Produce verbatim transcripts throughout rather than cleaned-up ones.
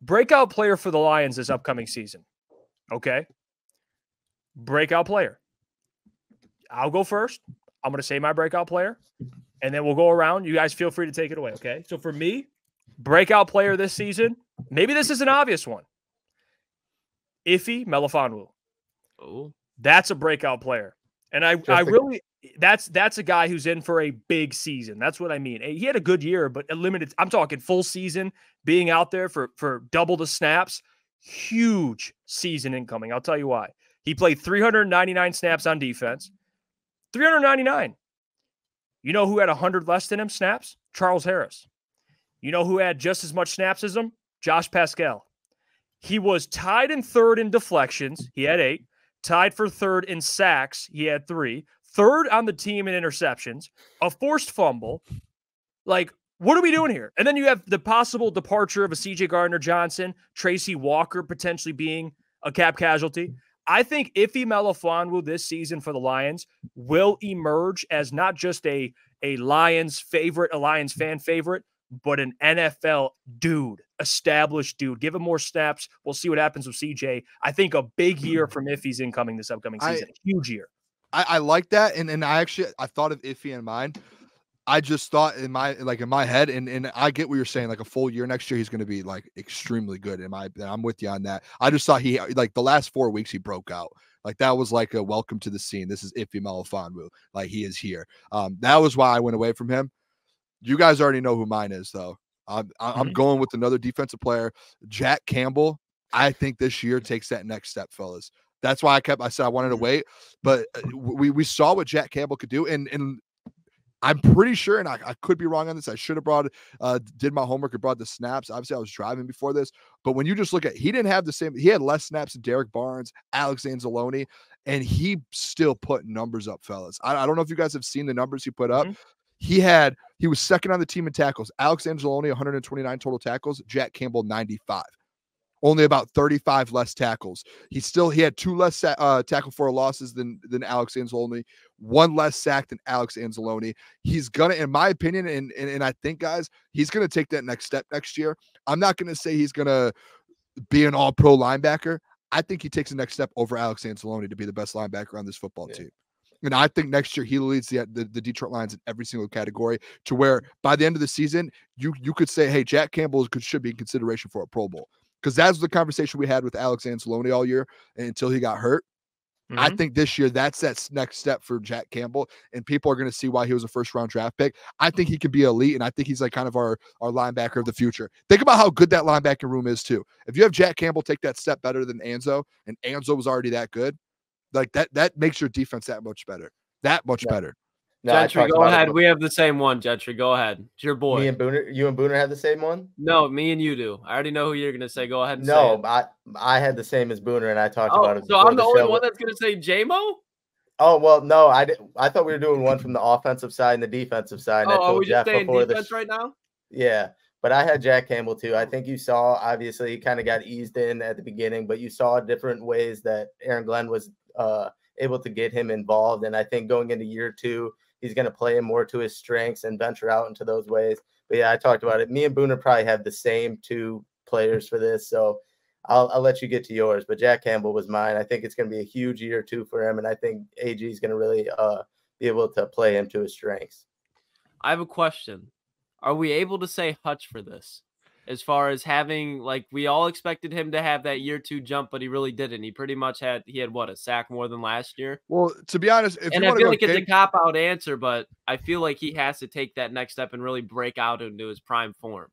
breakout player for the Lions this upcoming season. Okay. Breakout player. I'll go first. I'm going to say my breakout player, and then we'll go around. You guys feel free to take it away, okay? So for me, breakout player this season, maybe this is an obvious one. Ife Melifonwu. Oh. That's a breakout player. And I, I really – that's that's a guy who's in for a big season. That's what I mean. He had a good year, but a limited – I'm talking full season, being out there for, for double the snaps. Huge season incoming. I'll tell you why. He played three hundred ninety-nine snaps on defense. three hundred ninety-nine. You know who had one hundred less than him snaps? Charles Harris. You know who had just as much snaps as him? Josh Pascal. He was tied in third in deflections. He had eight. Tied for third in sacks. He had three. Third on the team in interceptions. A forced fumble. Like, what are we doing here? And then you have the possible departure of a C J Gardner-Johnson, Tracy Walker potentially being a cap casualty. I think Ife Melifonwu this season for the Lions will emerge as not just a, a Lions favorite, a Lions fan favorite, but an N F L dude, established dude. Give him more snaps. We'll see what happens with C J. I think a big year from Iffy's incoming this upcoming season. I, a huge year. I, I like that. And, and I actually, I thought of Ife in mind. I just thought in my, like in my head, and, and I get what you're saying, like a full year next year, he's going to be like extremely good. In my, I'm with you on that. I just thought he, like the last four weeks he broke out. Like that was like a welcome to the scene. This is Ife Melifonwu. Like he is here. Um, that was why I went away from him. You guys already know who mine is though. I'm, I'm mm-hmm. going with another defensive player, Jack Campbell. I think this year takes that next step, fellas. That's why I kept, I said I wanted to wait, but we, we saw what Jack Campbell could do. And, and, I'm pretty sure, and I, I could be wrong on this. I should have brought, uh, did my homework and brought the snaps. Obviously, I was driving before this. But when you just look at, he didn't have the same, he had less snaps than Derek Barnes, Alex Anzalone, and he still put numbers up, fellas. I, I don't know if you guys have seen the numbers he put up. Mm-hmm. He had, he was second on the team in tackles. Alex Anzalone, one hundred twenty-nine total tackles. Jack Campbell, ninety-five. Only about thirty-five less tackles. He still, he had two less uh, tackle for losses than, than Alex Anzalone, one less sack than Alex Anzalone. He's going to, in my opinion, and, and, and I think, guys, he's going to take that next step next year. I'm not going to say he's going to be an all-pro linebacker. I think he takes the next step over Alex Anzalone to be the best linebacker on this football yeah. team. And I think next year he leads the, the the Detroit Lions in every single category to where by the end of the season, you you could say, hey, Jack Campbell could, should be in consideration for a Pro Bowl. Because that's the conversation we had with Alex Anzalone all year until he got hurt. Mm-hmm. I think this year that's that next step for Jack Campbell, and people are going to see why he was a first-round draft pick. I think he can be elite, and I think he's like kind of our, our linebacker of the future. Think about how good that linebacking room is, too. If you have Jack Campbell take that step better than Anzo, and Anzo was already that good, like that that makes your defense that much better. That much yeah. better. No, Gentry, go ahead. We have the same one, Gentry. Go ahead. It's your boy. Me and Booner, you and Booner have the same one? No, me and you do. I already know who you're going to say. Go ahead and no, say it. I, I had the same as Booner, and I talked oh, about it. So I'm the, the only one that's going to say J-Mo? Oh, well, no. I, did, I thought we were doing one from the offensive side and the defensive side. Oh, are we just saying defense the, right now? Yeah, but I had Jack Campbell, too. I think you saw, obviously, he kind of got eased in at the beginning, but you saw different ways that Aaron Glenn was uh, able to get him involved. And I think going into year two, he's going to play him more to his strengths and venture out into those ways. But yeah, I talked about it. Me and Booner probably have the same two players for this. So I'll, I'll let you get to yours. But Jack Campbell was mine. I think it's going to be a huge year two for him. And I think A G is going to really uh, be able to play him to his strengths. I have a question. Are we able to say Hutch for this? As far as having, like, we all expected him to have that year two jump, but he really didn't. He pretty much had, he had what, a sack more than last year? Well, to be honest, if and you I feel like game- it's a cop out answer, but I feel like he has to take that next step and really break out into his prime form.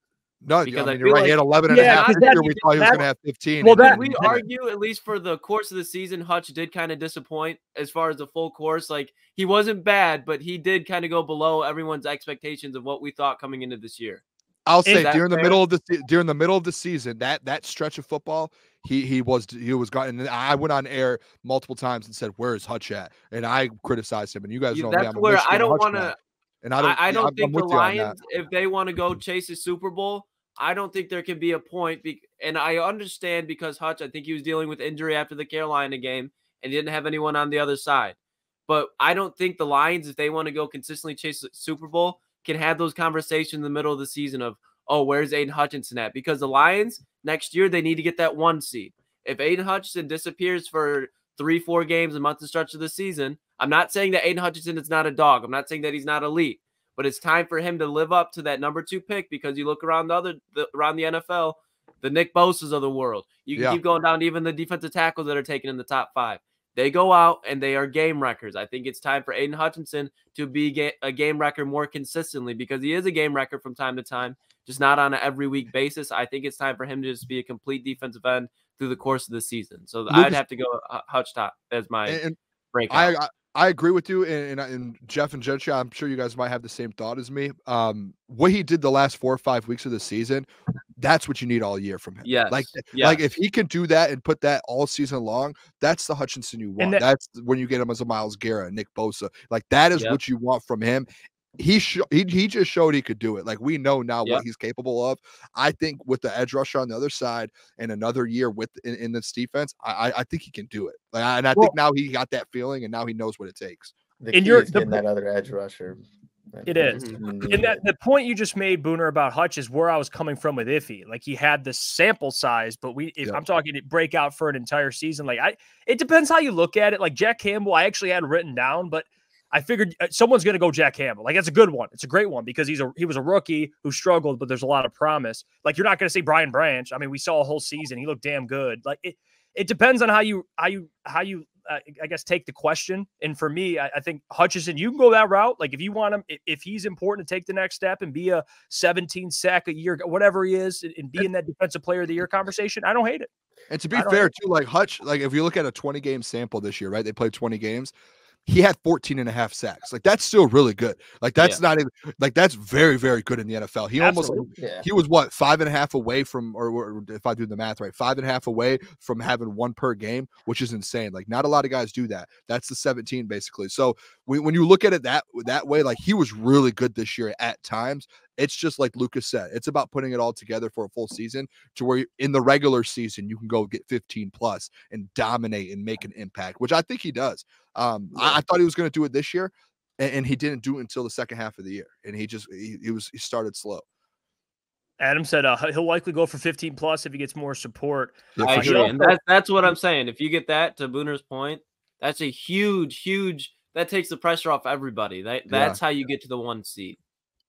No, because I mean, I you're right. Like, he had eleven and yeah, a half this year. We thought he was going to have fifteen. Well, that we argue, at least for the course of the season, Hutch did kind of disappoint as far as the full course. Like, he wasn't bad, but he did kind of go below everyone's expectations of what we thought coming into this year. I'll say during fair? the middle of the during the middle of the season, that that stretch of football, he he was he was gotten. And I went on air multiple times and said, "Where is Hutch at?" And I criticized him. And you guys yeah, know that's me. I'm where I don't want to. And I don't. I, I don't I'm, think I'm the Lions, if they want to go chase a Super Bowl, I don't think there can be a point. Be, and I understand because Hutch, I think he was dealing with injury after the Carolina game and didn't have anyone on the other side. But I don't think the Lions, if they want to go consistently chase the Super Bowl, can have those conversations in the middle of the season of, oh, where's Aiden Hutchinson at? Because the Lions, next year, they need to get that one seed. If Aiden Hutchinson disappears for three, four games a month to stretch of the season, I'm not saying that Aiden Hutchinson is not a dog. I'm not saying that he's not elite, but it's time for him to live up to that number two pick, because you look around the other the, around the N F L, the Nick Bosa's of the world. You can Yeah. keep going down to even the defensive tackles that are taken in the top five. They go out and they are game wreckers. I think it's time for Aiden Hutchinson to be ga- a game wrecker more consistently, because he is a game wrecker from time to time, just not on an every week basis. I think it's time for him to just be a complete defensive end through the course of the season. So Lucas, I'd have to go uh, Hutch top as my and, breakout. I, I I agree with you, and, and, and Jeff and Gentry, I'm sure you guys might have the same thought as me. Um, what he did the last four or five weeks of the season, that's what you need all year from him. Yes. Like, yes. like if he can do that and put that all season long, that's the Hutchinson you want. that, that's when you get him as a Myles Garrett, Nick Bosa. Like that is yep. what you want from him. He, sh- he he just showed he could do it. Like we know now yep. what he's capable of. I think with the edge rusher on the other side and another year with in, in this defense, I I think he can do it. Like, and I well, think now he got that feeling, and now he knows what it takes. The and key you're is getting the, that other edge rusher. It is. And that the point you just made, Booner, about Hutch is where I was coming from with Iffy. Like he had the sample size, but we if yep. I'm talking to break out for an entire season, like I it depends how you look at it. Like Jack Campbell, I actually had written down, but I figured someone's going to go Jack Campbell. Like that's a good one. It's a great one because he's a he was a rookie who struggled, but there's a lot of promise. Like you're not going to say Brian Branch. I mean, we saw a whole season. He looked damn good. Like it it depends on how you how you how you uh, I guess take the question. And for me, I, I think Hutchinson, you can go that route. Like if you want him, if, if he's important to take the next step and be a seventeen sack a year, whatever he is, and be in that defensive player of the year conversation, I don't hate it. And to be fair too, like Hutch, like if you look at a twenty game sample this year, right? They played twenty games. He had fourteen and a half sacks. Like that's still really good. Like that's yeah. not even like that's very, very good in the N F L. He Absolutely. almost yeah. he was what five and a half away from, or, or if I do the math right, five and a half away from having one per game, which is insane. Like not a lot of guys do that. That's the seventeen basically. So when, when you look at it that that way, like he was really good this year at times. It's just like Lucas said, it's about putting it all together for a full season to where in the regular season, you can go get fifteen plus and dominate and make an impact, which I think he does. Um, yeah. I, I thought he was going to do it this year, and, and he didn't do it until the second half of the year. And he just, he, he was, he started slow. Adam said uh, he'll likely go for fifteen plus if he gets more support. Yeah, I agree. And that's, that's what I'm saying. If you get that, to Booner's point, that's a huge, huge, that takes the pressure off everybody. That, that's yeah. how you get to the one seed.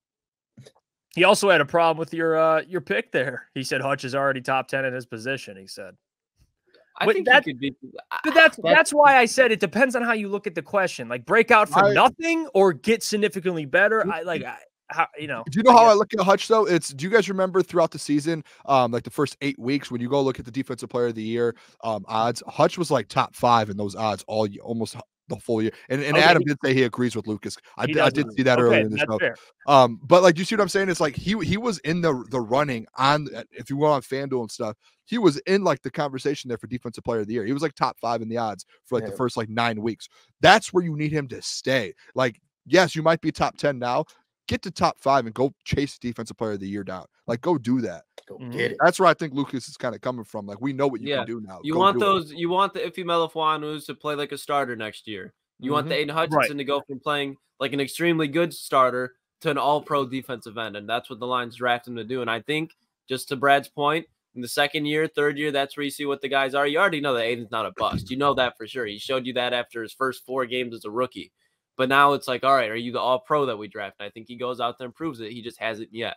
He also had a problem with your uh, your pick there. He said Hutch is already top ten in his position. He said, "I but think that he could be." But that's that's why I said it depends on how you look at the question. Like break out for I, nothing or get significantly better. I like I, how you know. Do you know I how guess. I look at Hutch though? It's do you guys remember throughout the season, um, like the first eight weeks when you go look at the defensive player of the year um odds? Hutch was like top five in those odds all almost. The full year. And, and okay. Adam did say he agrees with Lucas. I, did, I did see that okay, earlier in the show. Fair. Um, but like, you see what I'm saying? It's like he he was in the the running on, if you were on FanDuel and stuff, he was in like the conversation there for defensive player of the year. He was like top five in the odds for like yeah. the first like nine weeks. That's where you need him to stay. Like, yes, you might be top ten now. Get to top five and go chase defensive player of the year down. Like, go do that. Go get it. That's where I think Lucas is kind of coming from. Like, we know what you yeah. can do now. You go want those, it. you want the Iffy Melifonwus to play like a starter next year. You mm-hmm. want the Aiden Hutchinson right. to go from playing like an extremely good starter to an all-pro defensive end, and that's what the Lions draft him to do. And I think, just to Brad's point, in the second year, third year, that's where you see what the guys are. You already know that Aiden's not a bust. You know that for sure. He showed you that after his first four games as a rookie. But now it's like, all right, are you the all-pro that we draft? And I think he goes out there and proves it. He just hasn't yet.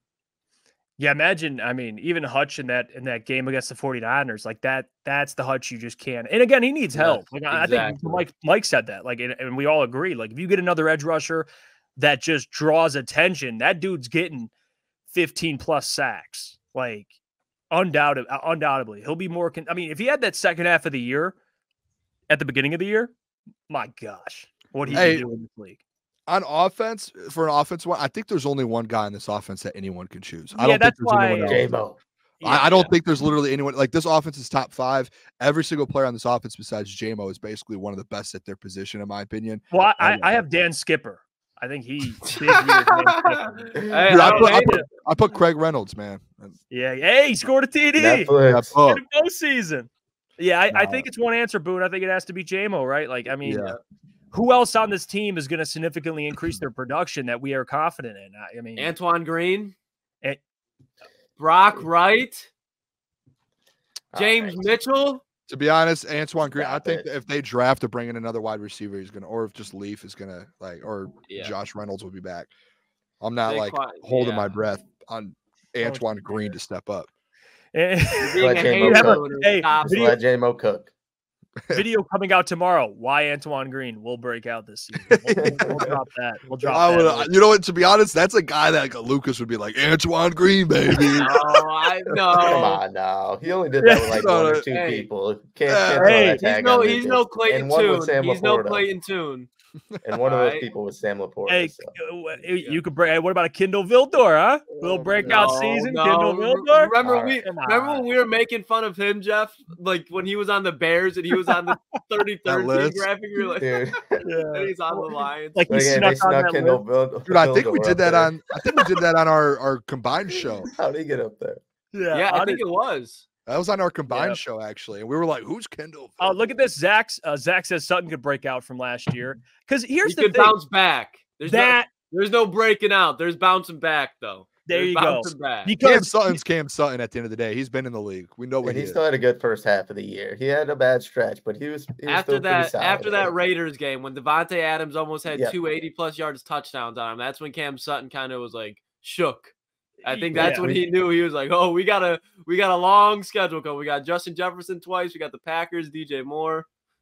Yeah, imagine, I mean, even Hutch in that in that game against the 49ers, like that, that's the Hutch you just can't. And again, he needs help. Like exactly. I think Mike Mike said that. Like, and, and we all agree. Like, if you get another edge rusher that just draws attention, that dude's getting fifteen plus sacks. Like, undoubted, undoubtedly. He'll be more con- I mean, if he had that second half of the year at the beginning of the year, my gosh, what he'd hey. do in this league. On offense, for an offense one, I think there's only one guy in this offense that anyone can choose. I yeah, don't that's think there's why, anyone else. J-Mo. Yeah, I, I don't yeah. think there's literally anyone like this offense is top five. Every single player on this offense besides J-Mo is basically one of the best at their position, in my opinion. Well, I, I, I have Dan Skipper. I think he big year, Dan Skipper. Dude, I, put, I, put, I put Craig Reynolds, man. Yeah, hey, he scored a T D. Netflix. In the postseason. Yeah, I, no. I think it's one answer, Boone. I think it has to be J-Mo, right? Like, I mean, yeah. who else on this team is going to significantly increase their production that we are confident in? I mean, Antoine Green, and, Brock Wright. James right. Mitchell. To be honest, Antoine Green, Stop I think it. that if they draft to bring in another wide receiver, he's gonna, or if just Leaf is gonna like, or Yeah. Josh Reynolds will be back. I'm not They like quite- holding yeah. my breath on Antoine Green to step up. Being Let a J-Mo hater cook. owner, Hey, stop. Just video- let J-Mo cook. Video coming out tomorrow. Why Antoine Green will break out this season. We'll, we'll, we'll drop that. We'll drop I that. would, later. you know what? To be honest, that's a guy that like, Lucas would be like Antoine Green, baby. No, I no. Come on now. He only did that with like Yeah. one or two Hey. people. Can't, Yeah. can't throw Hey, that He's tag no, on he's no Lucas. Clayton And one with Tune. Sam He's no Laporta. Clayton Tune. And one of those Alright. people was Sam Laporta. Hey, so. uh, you could break. What about a Kindle Vildor, huh? Little Oh, breakout No, season, no. Kindle Re- Vildor. Remember All we right. Come remember on. when we were making fun of him, Jeff? Like when he was on the Bears and he was on the thirty-third team list? graphic. We were like, Dude. and he's on the Lions. Like he Like, yeah, snuck they on snuck that Kendall list. Vild- Dude, I think we Vildor did up that there. on. I think we did that on our our combined show. How did he get up there? Yeah, yeah, I how think did- it was. That was on our combined Yeah. show actually, and we were like, "Who's Kendall?" Oh, look at this. Zach's uh, Zach says Sutton could break out from last year. Because here's He the could thing. bounce back. There's that no, there's no breaking out. There's bouncing back though. there There's you go. bouncing back. Cam Because Sutton's Cam Sutton. At the end of the day, he's been in the league. We know what And he he is. still had a good first half of the year. He had a bad stretch, but he was, he was After still pretty that, solid. after that Raiders game when Devontae Adams almost had Yeah. two eighty plus yards touchdowns on him, that's when Cam Sutton kind of was like shook. I think that's Yeah. when he knew he was like, oh, we got a we got a long schedule coming. We got Justin Jefferson twice. We got the Packers, D J Moore.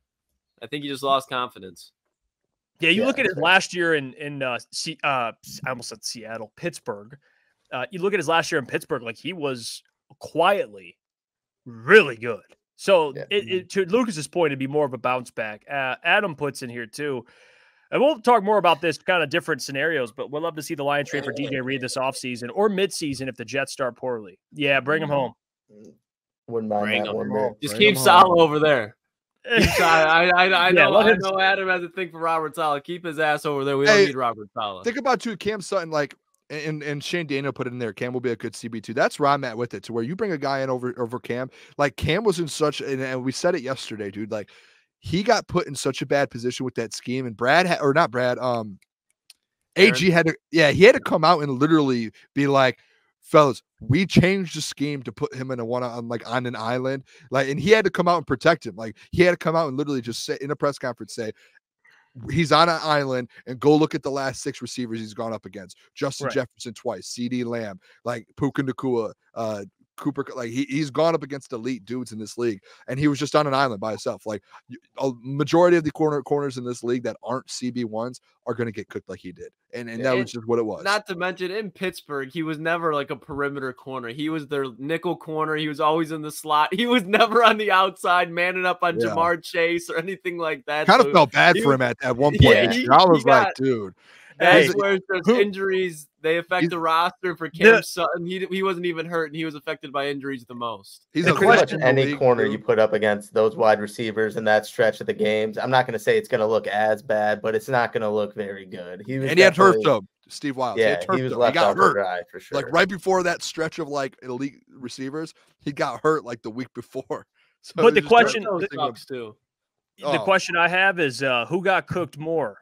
I think he just lost confidence. Yeah, you Yeah, look at his exactly. last year in in uh, C, uh I almost said Seattle, Pittsburgh. Uh, you look at his last year in Pittsburgh, like he was quietly really good. So Yeah. it, it, to Lucas's point, it'd be more of a bounce back. Uh, Adam puts in here too. And we'll talk more about this kind of different scenarios, but we'd love to see the Lions trade for D J Reed this offseason or midseason if the Jets start poorly. Yeah, bring him home. Wouldn't mind Bring that him one home. bit. Just Bring keep him Salah home. over there. Keep Salah- I, I, I Yeah, know, let I him- know Adam has a thing for Robert Salah. Keep his ass over there. We Hey, don't need Robert Salah. Think about too, Cam Sutton, like, and and Shane Daniel put it in there. Cam will be a good C B two. That's where I'm at with it. To where you bring a guy in over over Cam, like Cam was in such, and, and we said it yesterday, dude. Like he got put in such a bad position with that scheme, and Brad had, or not Brad, um, A G had to, yeah, he had to come out and literally be like, fellas, we changed the scheme to put him in a one on like on an island, like, and he had to come out and protect him. Like he had to come out and literally just say in a press conference, say, he's on an island and go look at the last six receivers he's gone up against. Justin Right. Jefferson twice, C D Lamb, like Puka Nacua, uh, Cooper, like he, he's gone up against elite dudes in this league, and he was just on an island by himself. Like you- a majority of the corner corners in this league that aren't C B ones are going to get cooked like he did, and and that And was just what it was. Not to mention in Pittsburgh, he was never like a perimeter corner. He was their nickel corner. He was always in the slot. He was never on the outside, manning up on Yeah. Jamar Chase or anything like that. Kind of So felt bad he for was- him at, at one point. Yeah, this he- year. I he was like, got- dude, That's Hey, where there's who- injuries. They affect he's- the roster for Cam The- Sutton. He he wasn't even hurt, and he was affected by injuries the most. he's The a Pretty much question question in the any league, corner too. you put up against those wide receivers in that stretch of the games, I'm not going to say it's going to look as bad, but it's not going to look very good. He was and he had hurt definitely- though. Steve Wiles, Yeah, he, had hurt, he was though. left got off the hurt. dry for sure. Like right before that stretch of like elite receivers, he got hurt like the week before. So But it the just question- started Those thinking of- sucks too. The Oh. question I have is uh, who got cooked more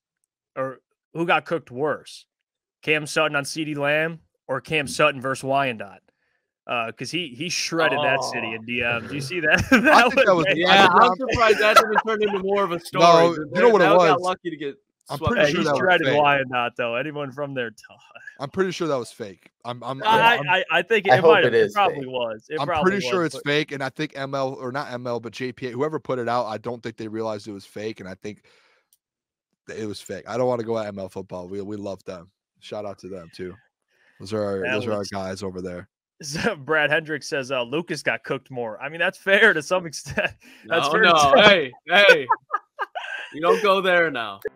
or who got cooked worse? Cam Sutton on CeeDee Lamb or Cam Sutton versus Wyandotte? Because he he shredded that city in D Ms. Do you see that? I think that was- I Yeah, think I'm I'm- surprised that didn't turn into more of a story. No, but you know what it they got was? lucky to get. I'm swept pretty Hey, up. sure he that was shredded fake. Wyandotte though. Anyone from there? T- I'm pretty sure that was fake. I'm I'm I, I'm, I I think it, I it hope might it have. It, is probably fake. was. It I'm probably pretty sure was, it's but- fake, and I think M L or not M L, but J P A, whoever put it out, I don't think they realized it was fake, and I think that it was fake. I don't want to go at M L football. We we love them. Shout out to them too. Those are our, That those are our was- guys over there. So Brad Hendricks says uh, Lucas got cooked more. I mean, that's fair to some extent. That's No, fair to no, say. hey, hey, you don't go there now.